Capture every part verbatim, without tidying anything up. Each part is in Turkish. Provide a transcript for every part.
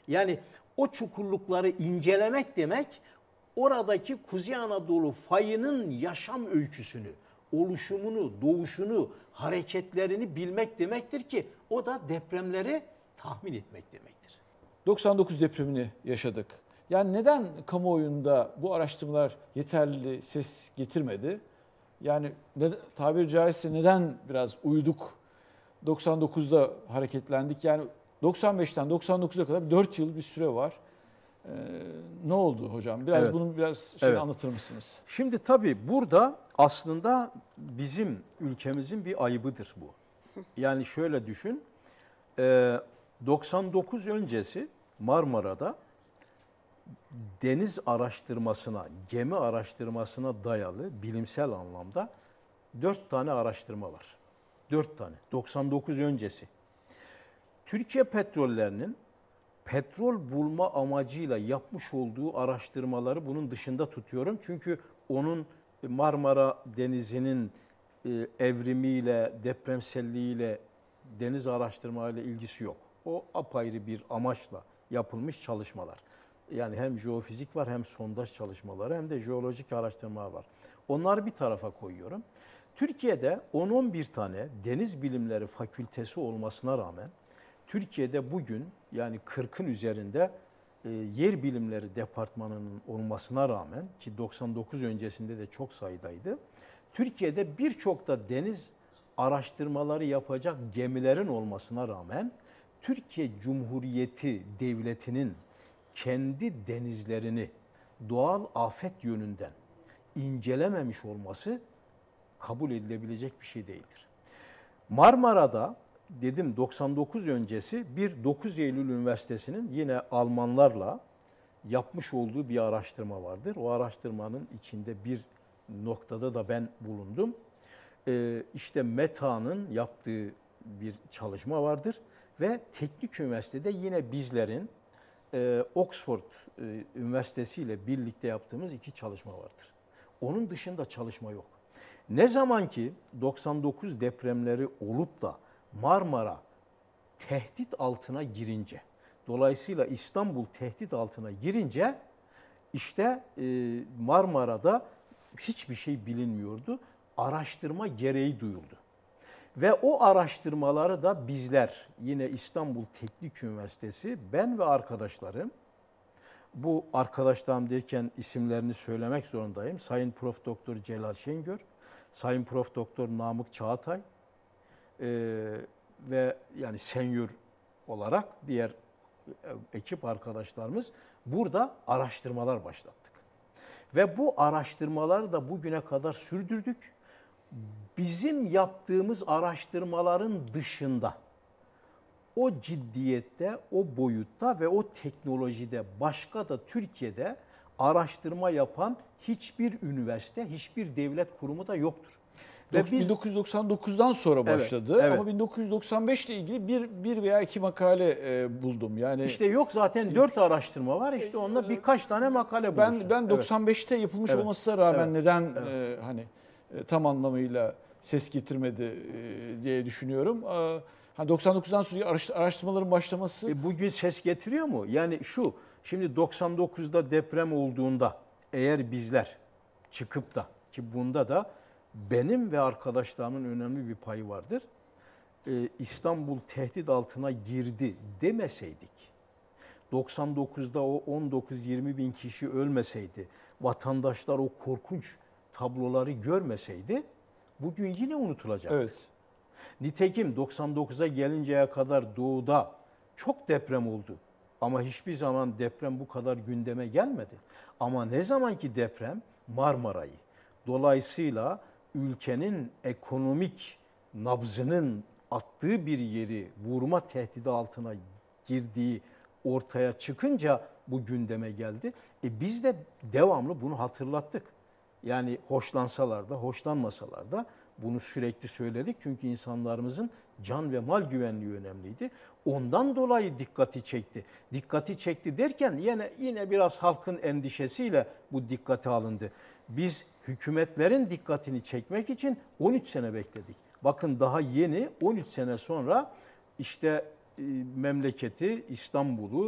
Yani o çukurlukları incelemek demek, oradaki Kuzey Anadolu fayının yaşam öyküsünü, oluşumunu, doğuşunu, hareketlerini bilmek demektir ki o da depremleri tahmin etmek demektir. doksan dokuz depremini yaşadık. Yani neden kamuoyunda bu araştırmalar yeterli ses getirmedi? Yani ne, tabiri caizse neden biraz uyuduk? doksan dokuzda hareketlendik. Yani doksan beşten doksan dokuza kadar dört yıl bir süre var. Ee, ne oldu hocam? Biraz evet. Bunu biraz şey evet. anlatır mısınız? Şimdi tabii burada aslında bizim ülkemizin bir ayıbıdır bu. Yani şöyle düşün. doksan dokuz öncesi Marmara'da deniz araştırmasına, gemi araştırmasına dayalı bilimsel anlamda dört tane araştırma var. Dört tane. doksan dokuz öncesi. Türkiye Petrollerinin petrol bulma amacıyla yapmış olduğu araştırmaları bunun dışında tutuyorum. Çünkü onun Marmara Denizi'nin evrimiyle, depremselliğiyle, deniz araştırmalarıyla ilgisi yok. O apayrı bir amaçla yapılmış çalışmalar. Yani hem jeofizik var, hem sondaj çalışmaları, hem de jeolojik araştırmalar var. Onları bir tarafa koyuyorum. Türkiye'de on on bir tane deniz bilimleri fakültesi olmasına rağmen Türkiye'de bugün yani kırkın üzerinde e, yer bilimleri departmanının olmasına rağmen ki doksan dokuz öncesinde de çok sayıdaydı. Türkiye'de birçok da deniz araştırmaları yapacak gemilerin olmasına rağmen Türkiye Cumhuriyeti Devleti'nin kendi denizlerini doğal afet yönünden incelememiş olması kabul edilebilecek bir şey değildir. Marmara'da dedim doksan dokuz öncesi bir dokuz Eylül Üniversitesi'nin yine Almanlarla yapmış olduğu bir araştırma vardır. O araştırmanın içinde bir noktada da ben bulundum. Ee, işte META'nın yaptığı bir çalışma vardır ve Teknik Üniversitede yine bizlerin e, Oxford e, Üniversitesi ile birlikte yaptığımız iki çalışma vardır. Onun dışında çalışma yok. Ne zaman ki doksan dokuz depremleri olup da Marmara tehdit altına girince, dolayısıyla İstanbul tehdit altına girince işte Marmara'da hiçbir şey bilinmiyordu. Araştırma gereği duyuldu. Ve o araştırmaları da bizler yine İstanbul Teknik Üniversitesi, ben ve arkadaşlarım, bu arkadaşlarım derken isimlerini söylemek zorundayım. Sayın Prof. Doktor Celal Şengör, Sayın Prof. Doktor Namık Çağatay e, ve yani senyör olarak diğer ekip arkadaşlarımız burada araştırmalar başlattık. Ve bu araştırmaları da bugüne kadar sürdürdük. Bizim yaptığımız araştırmaların dışında o ciddiyette, o boyutta ve o teknolojide başka da Türkiye'de araştırma yapan hiçbir üniversite, hiçbir devlet kurumu da yoktur. Ve bin dokuz yüz doksan dokuzdan sonra başladı, evet, evet. Ama bin dokuz yüz doksan beş ile ilgili bir, bir veya iki makale e, buldum. Yani İşte yok zaten dört araştırma var, işte onda birkaç tane makale bulmuşlar. Ben ben doksan beşte evet. yapılmış evet. olmasına rağmen evet. neden evet. E, hani e, tam anlamıyla ses getirmedi e, diye düşünüyorum. E, hani doksan dokuzdan sonra araştırmaların başlaması... E, bugün ses getiriyor mu? Yani şu, şimdi doksan dokuzda deprem olduğunda eğer bizler çıkıp da, ki bunda da benim ve arkadaşlarımın önemli bir payı vardır, Ee, İstanbul tehdit altına girdi demeseydik, doksan dokuzda o on dokuz yirmi bin kişi ölmeseydi, vatandaşlar o korkunç tabloları görmeseydi, bugün yine unutulacaktı. Evet. Nitekim doksan dokuza gelinceye kadar doğuda çok deprem oldu. Ama hiçbir zaman deprem bu kadar gündeme gelmedi. Ama ne zamanki deprem Marmara'yı, dolayısıyla ülkenin ekonomik nabzının attığı bir yeri vurma tehdidi altına girdiği ortaya çıkınca bu gündeme geldi. E biz de devamlı bunu hatırlattık. Yani hoşlansalar da hoşlanmasalar da bunu sürekli söyledik. Çünkü insanlarımızın can ve mal güvenliği önemliydi. Ondan dolayı dikkati çekti. Dikkati çekti derken yine yine biraz halkın endişesiyle bu dikkate alındı. Biz hükümetlerin dikkatini çekmek için on üç sene bekledik. Bakın daha yeni on üç sene sonra işte e, memleketi, İstanbul'u,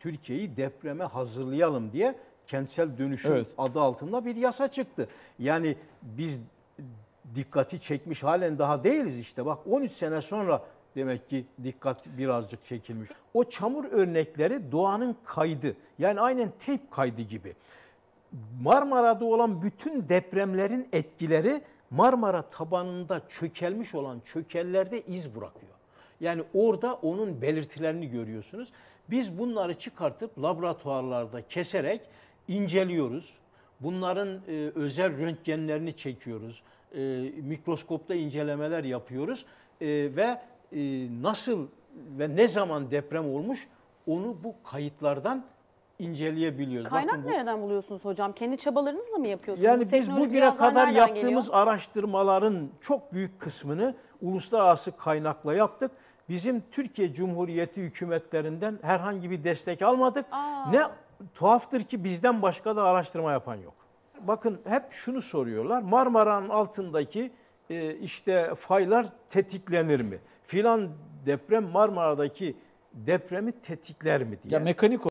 Türkiye'yi depreme hazırlayalım diye kentsel dönüşüm Evet. adı altında bir yasa çıktı. Yani biz dikkati çekmiş halen daha değiliz işte. Bak on üç sene sonra demek ki dikkat birazcık çekilmiş. O çamur örnekleri doğanın kaydı. Yani aynen teyp kaydı gibi. Marmara'da olan bütün depremlerin etkileri Marmara tabanında çökelmiş olan çökellerde iz bırakıyor. Yani orada onun belirtilerini görüyorsunuz. Biz bunları çıkartıp laboratuvarlarda keserek inceliyoruz. Bunların e, özel röntgenlerini çekiyoruz. E, mikroskopta incelemeler yapıyoruz. E, ve e, nasıl ve ne zaman deprem olmuş onu bu kayıtlardan inceleyebiliyoruz. Kaynak Bakın bu, nereden buluyorsunuz hocam? Kendi çabalarınızla mı yapıyorsunuz? yani Bu biz teknolojik bugüne cihazlar kadar nereden yaptığımız geliyor? araştırmaların çok büyük kısmını uluslararası kaynakla yaptık. Bizim Türkiye Cumhuriyeti hükümetlerinden herhangi bir destek almadık. Aa. Ne tuhaftır ki bizden başka da araştırma yapan yok. Bakın hep şunu soruyorlar. Marmara'nın altındaki e, işte faylar tetiklenir mi? Filan deprem Marmara'daki depremi tetikler mi diye. Ya mekanik